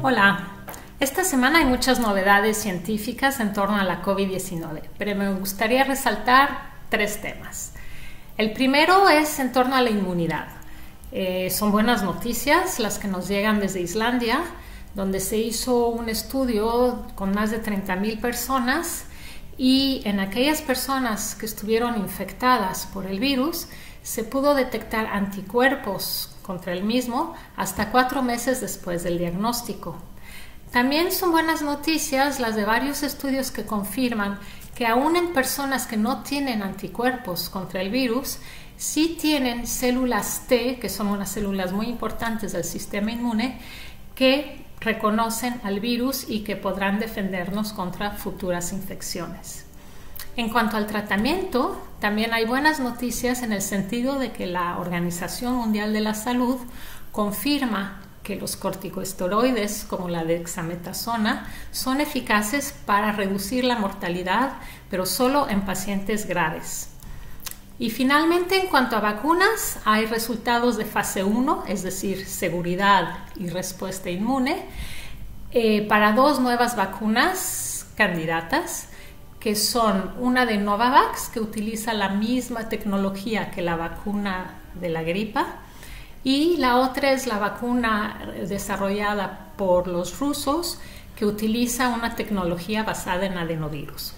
Hola, esta semana hay muchas novedades científicas en torno a la COVID-19, pero me gustaría resaltar tres temas. El primero es en torno a la inmunidad. Son buenas noticias las que nos llegan desde Islandia, donde se hizo un estudio con más de 30,000 personas y en aquellas personas que estuvieron infectadas por el virus se pudo detectar anticuerpos contra el mismo hasta 4 meses después del diagnóstico. También son buenas noticias las de varios estudios que confirman que aún en personas que no tienen anticuerpos contra el virus, sí tienen células T, que son unas células muy importantes del sistema inmune, que reconocen al virus y que podrán defendernos contra futuras infecciones. En cuanto al tratamiento, también hay buenas noticias en el sentido de que la Organización Mundial de la Salud confirma que los corticosteroides como la dexametasona son eficaces para reducir la mortalidad, pero solo en pacientes graves. Y finalmente, en cuanto a vacunas, hay resultados de fase 1, es decir, seguridad y respuesta inmune, para 2 nuevas vacunas candidatas, que son una de Novavax, que utiliza la misma tecnología que la vacuna de la gripa, y la otra es la vacuna desarrollada por los rusos, que utiliza una tecnología basada en adenovirus.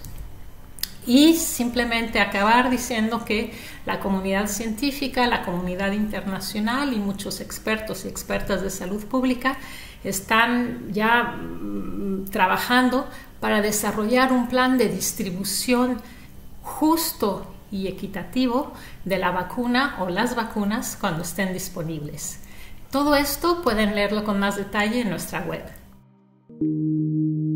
Y simplemente acabar diciendo que la comunidad científica, la comunidad internacional y muchos expertos y expertas de salud pública están ya trabajando para desarrollar un plan de distribución justo y equitativo de la vacuna o las vacunas cuando estén disponibles. Todo esto pueden leerlo con más detalle en nuestra web.